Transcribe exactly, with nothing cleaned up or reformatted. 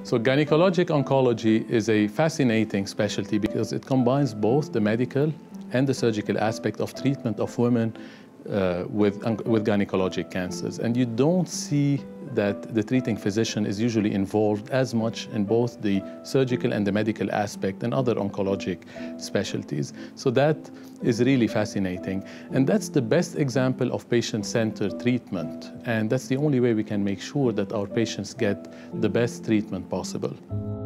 So gynecologic oncology is a fascinating specialty because it combines both the medical and the surgical aspect of treatment of women uh, with, with gynecologic cancers. And you don't see that the treating physician is usually involved as much in both the surgical and the medical aspect and other oncologic specialties. So that is really fascinating. And that's the best example of patient-centered treatment. And that's the only way we can make sure that our patients get the best treatment possible.